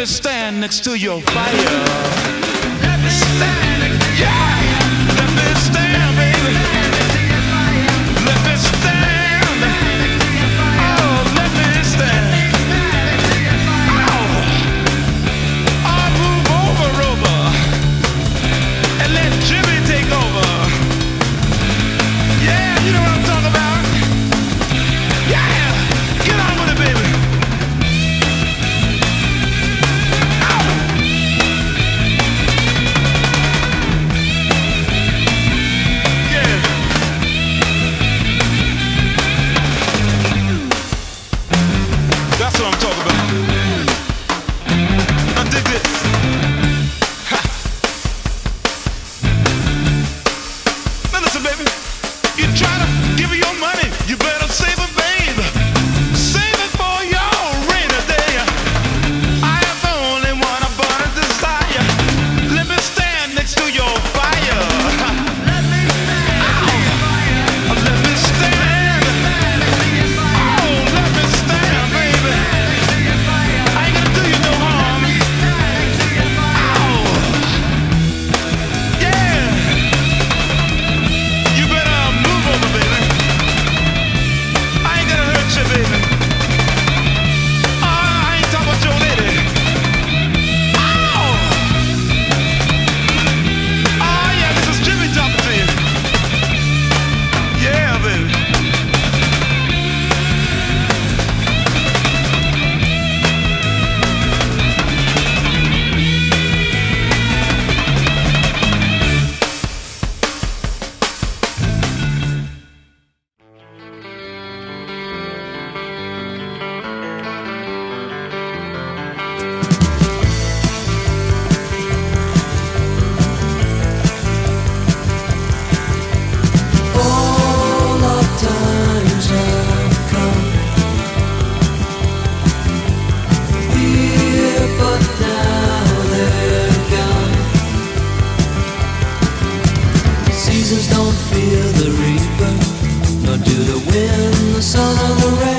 me stand next to your fire. Let me stand, yeah. Let me stand, baby. Let me stand. Oh, let me stand. Oh, I'll move over, and let Jimmy take over. Yeah, you know what I'm talking about. Yeah, get on with it, baby. That's what I'm talking about. Now dig this. Ha. Now listen, baby. You try to give me your money, you better save it, babe. Save it for your rainy day. I am the only one I burn desire. Let me stand next to your fire. Let me stand. Oh, let me stand. Oh, let me stand, baby. I ain't gonna do you no harm. Oh, yeah. You better move over, baby. I ain't gonna hurt you, baby. I ain't talking about your lady. Oh, oh yeah, this is Jimmy talking to you. Yeah, baby. All our times have come here, but now they're gone. Seasons don't fear the reaper, nor do the wind, the sun, or the rain.